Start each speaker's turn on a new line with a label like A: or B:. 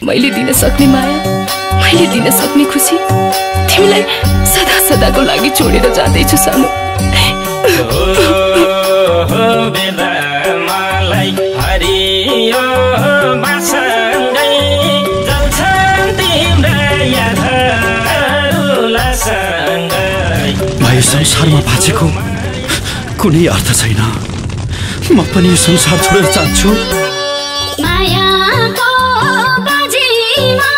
A: मैले दिन सक्ने माया, मैले दिन सक्ने खुसी तिमीलाई सदा सदाको लागि छोडेर जाँदैछु सानो।
B: भाइ संसारमा बाँचेको कुनै अर्थ छैन। म पनि यो संसार छोडेर जान्छु।
C: मायाको बाजीमा